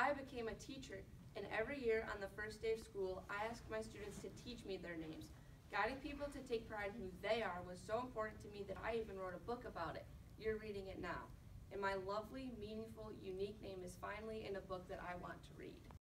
I became a teacher, and every year on the first day of school, I asked my students to teach me their names. Guiding people to take pride in who they are was so important to me that I even wrote a book about it. You're reading it now. And my lovely, meaningful, unique name is finally in a book that I want to read.